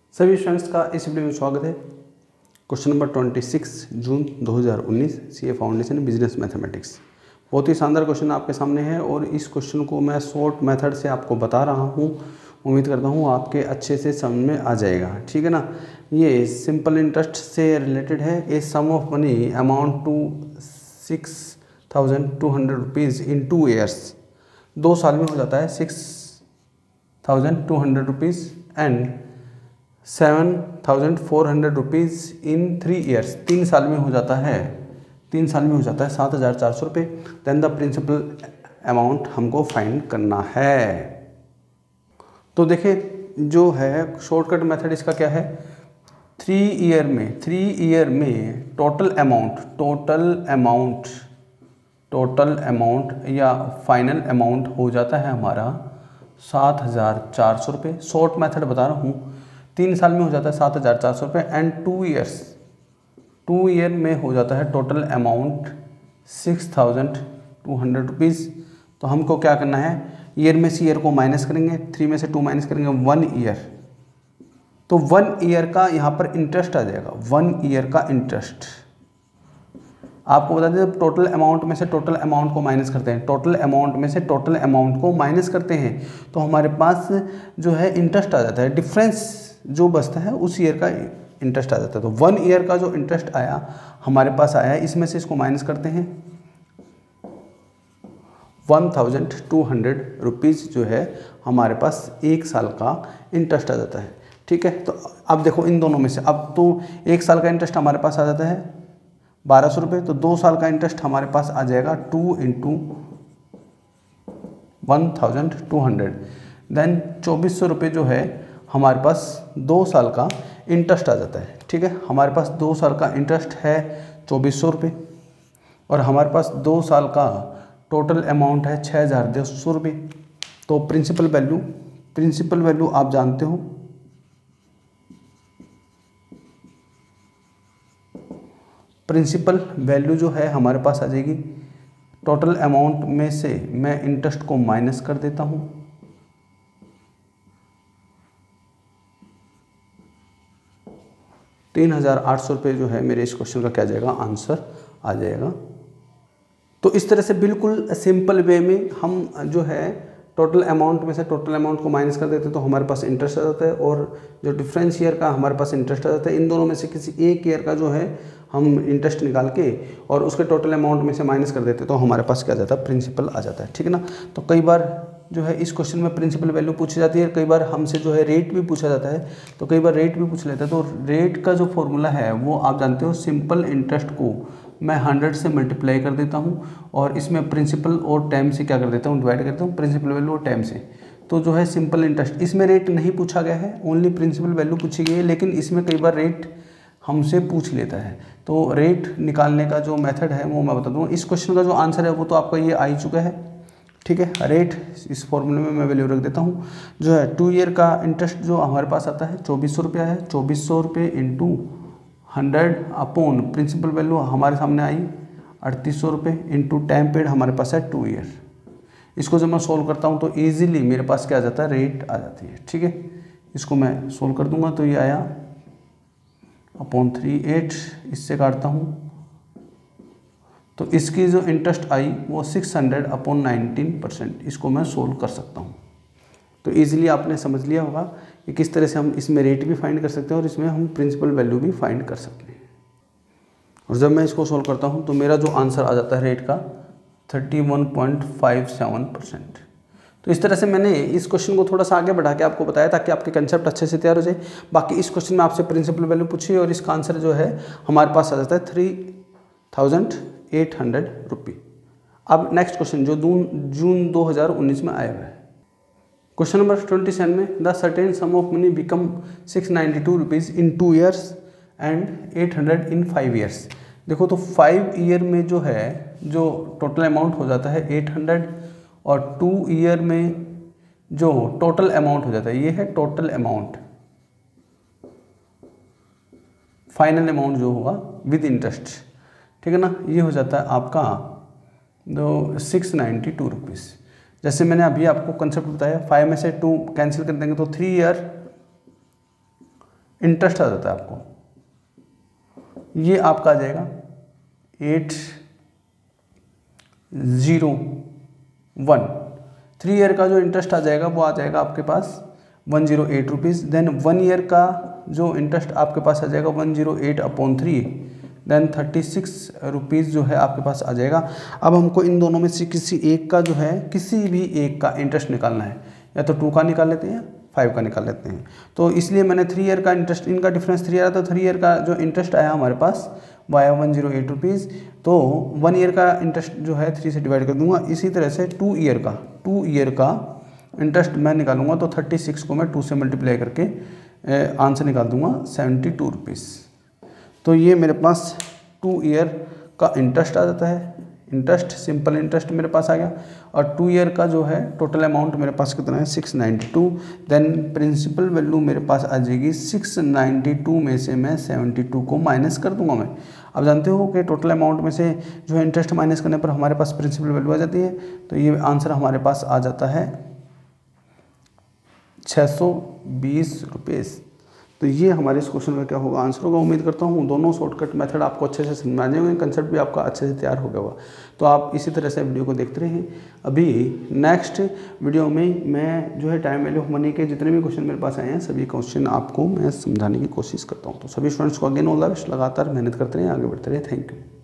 सभी स्टूडेंट्स का इस वीडियो में स्वागत है। Question number 26 June 2019 CA foundation business mathematics. बहुत ही शानदार क्वेश्चन आपके सामने है और इस क्वेश्चन को मैं शॉर्ट मेथड से आपको बता रहा हूँ। उम्मीद करता हूँ आपके अच्छे से समझ में आ जाएगा, ठीक है ना। ये सिंपल इंटरेस्ट से रिलेटेड है। A sum of money amount to 6,200 rupees in 2 years. 2 साल में हो जाता है 6,200 rupees and 7,400 rupees in 3 years. 3 साल में हो जाता है 7,400 रुपये। देन द प्रिंसिपल अमाउंट हमको फाइंड करना है। तो देखिए जो है शॉर्टकट मेथड इसका क्या है, 3 ईयर में टोटल अमाउंट या फाइनल अमाउंट हो जाता है हमारा 7,400 रुपये। शॉर्ट मेथड बता रहा हूँ। 3 साल में हो जाता है 7,400 रुपये एंड 2 ईयर में हो जाता है टोटल अमाउंट 6,200 रुपीज़। तो हमको क्या करना है, ईयर में से ईयर को माइनस करेंगे, 3 में से 2 माइनस करेंगे, 1 ईयर। तो 1 ईयर का यहाँ पर इंटरेस्ट आ जाएगा। 1 ईयर का इंटरेस्ट आपको बता दें, टोटल अमाउंट में से टोटल अमाउंट को माइनस करते हैं, टोटल अमाउंट में से टोटल अमाउंट को माइनस करते हैं तो हमारे पास जो है इंटरेस्ट आ जाता है। डिफरेंस जो बचता है उस ईयर का इंटरेस्ट आ जाता है। तो 1 ईयर का जो इंटरेस्ट आया हमारे पास आया है, इसमें से इसको माइनस करते हैं। 1,200 रुपीज़ जो है हमारे पास 1 साल का इंटरेस्ट आ जाता है, ठीक है। तो अब देखो इन दोनों में से, अब तो 1 साल का इंटरेस्ट हमारे पास आ जाता है 1,200 रुपये। तो 2 साल का इंटरेस्ट हमारे पास आ जाएगा 2 इंटू 1,200। देन 2,400 रुपये जो है हमारे पास 2 साल का इंटरेस्ट आ जाता है, ठीक है। हमारे पास 2 साल का इंटरेस्ट है 2,400 रुपये और हमारे पास 2 साल का टोटल अमाउंट है 6,200 रुपये। तो प्रिंसिपल वैल्यू आप जानते हो, प्रिंसिपल वैल्यू जो है हमारे पास आ जाएगी। टोटल अमाउंट में से मैं इंटरेस्ट को माइनस कर देता हूँ, 3,800 रुपये जो है मेरे इस क्वेश्चन का क्या जाएगा, आंसर आ जाएगा। तो इस तरह से बिल्कुल सिंपल वे में हम जो है टोटल अमाउंट में से टोटल अमाउंट को माइनस कर देते हैं तो हमारे पास इंटरेस्ट आ जाता है और जो डिफरेंस ईयर का हमारे पास इंटरेस्ट आ जाता है। इन दोनों में से किसी एक ईयर का जो है हम इंटरेस्ट निकाल के और उसके टोटल अमाउंट में से माइनस कर देते हैं तो हमारे पास क्या जाता है, प्रिंसिपल आ जाता है, ठीक है ना। तो कई बार जो है इस क्वेश्चन में प्रिंसिपल वैल्यू पूछी जाती है, कई बार हमसे जो है रेट भी पूछा जाता है। तो कई बार रेट भी पूछ लेता है। तो रेट का जो फॉर्मूला है वो आप जानते हो, सिंपल इंटरेस्ट को मैं 100 से मल्टीप्लाई कर देता हूँ और इसमें प्रिंसिपल और टाइम से क्या कर देता हूँ, डिवाइड करता हूँ, प्रिंसिपल वैल्यू और टाइम से। तो जो है सिंपल इंटरेस्ट, इसमें रेट नहीं पूछा गया है, ओनली प्रिंसिपल वैल्यू पूछी गई है, लेकिन इसमें कई बार रेट हमसे पूछ लेता है। तो रेट निकालने का जो मेथड है वो मैं बता दूँ। इस क्वेश्चन का जो आंसर है वो तो आपका ये आ ही चुका है, ठीक है। रेट इस फॉर्मूले में मैं वैल्यू रख देता हूँ। जो है 2 ईयर का इंटरेस्ट जो हमारे पास आता है 2,400 रुपया है। 2,400 रुपये इंटू 100 अपॉन प्रिंसिपल वैल्यू हमारे सामने आई 3,800 रुपये इंटू टाइम पीरियड हमारे पास है 2 ईयर। इसको जब मैं सोल्व करता हूँ तो ईजिली मेरे पास क्या आ जाता है, रेट आ जाती है, ठीक है। इसको मैं सोल्व कर दूंगा तो ये आया अपॉन 38, इससे काटता हूँ तो इसकी जो इंटरेस्ट आई वो 600 अपॉन 19%। इसको मैं सोल्व कर सकता हूँ। तो ईजिली आपने समझ लिया होगा कि किस तरह से हम इसमें रेट भी फाइंड कर सकते हैं और इसमें हम प्रिंसिपल वैल्यू भी फाइंड कर सकते हैं। और जब मैं इसको सोल्व करता हूँ तो मेरा जो आंसर आ जाता है रेट का 31.57%। तो इस तरह से मैंने इस क्वेश्चन को थोड़ा सा आगे बढ़ा के आपको बताया ताकि आपके कंसेप्ट अच्छे से तैयार हो जाए। बाकी इस क्वेश्चन में आपसे प्रिंसिपल वैल्यू पूछी और इसका आंसर जो है हमारे पास आ जाता है 3,800 रुपये। अब नेक्स्ट क्वेश्चन जो जून 2019 में आया हुआ है, क्वेश्चन नंबर 27 में the certain sum of money become 692 rupees in 2 years and 800 in 5 years. देखो तो 5 ईयर में जो है जो टोटल अमाउंट हो जाता है 800 और 2 ईयर में जो टोटल अमाउंट हो जाता है, ये है टोटल अमाउंट, फाइनल अमाउंट जो होगा विद इंटरेस्ट, ठीक है ना। ये हो जाता है आपका 692 रुपीज़। जैसे मैंने अभी आपको कंसेप्ट बताया, 5 में से 2 कैंसिल कर देंगे तो 3 ईयर इंटरेस्ट आ जाता है आपको, ये आपका आ जाएगा 801। 3 ईयर का जो इंटरेस्ट आ जाएगा वो आ जाएगा आपके पास 108 रुपीज़। देन 1 ईयर का जो इंटरेस्ट आपके पास आ जाएगा 108/3, देन 36 रुपीज़ जो है आपके पास आ जाएगा। अब हमको इन दोनों में से किसी एक का जो है, किसी भी एक का इंटरेस्ट निकालना है, या तो 2 का निकाल लेते हैं, 5 का निकाल लेते हैं। तो इसलिए मैंने 3 ईयर का इंटरेस्ट, इनका डिफरेंस 3 आया, तो 3 ईयर का जो इंटरेस्ट आया हमारे पास वो आया 108 रुपीज़। तो 1 ईयर का इंटरेस्ट जो है 3 से डिवाइड कर दूंगा। इसी तरह से 2 ईयर का इंटरेस्ट मैं निकालूंगा, तो 36 को मैं 2 से मल्टीप्लाई करके आंसर निकाल दूंगा 72 रुपीज़। तो ये मेरे पास 2 ईयर का इंटरेस्ट आ जाता है, इंटरेस्ट, सिंपल इंटरेस्ट मेरे पास आ गया। और 2 ईयर का जो है टोटल अमाउंट मेरे पास कितना है 692। देन प्रिंसिपल वैल्यू मेरे पास आ जाएगी 692 में से मैं 72 को माइनस कर दूंगा मैं। अब जानते हो कि टोटल अमाउंट में से जो है इंटरेस्ट माइनस करने पर हमारे पास प्रिंसिपल वैल्यू आ जाती है। तो ये आंसर हमारे पास आ जाता है 620 रुपीज़। तो ये हमारे इस क्वेश्चन का क्या होगा, आंसर होगा। उम्मीद करता हूँ दोनों शॉर्टकट मेथड आपको अच्छे से समझ में आ जाएंगे, कंसेप्ट भी आपका अच्छे से तैयार हो गया होगा। तो आप इसी तरह से वीडियो को देखते रहें। अभी नेक्स्ट वीडियो में मैं जो है टाइम वैल्यू ऑफ मनी के जितने भी क्वेश्चन मेरे पास आए हैं सभी क्वेश्चन आपको मैं समझाने की कोशिश करता हूँ। तो सभी स्टूडेंट्स को अगेन ऑल द बेस्ट, लगातार मेहनत करते रहें, आगे बढ़ते रहें। Thank you.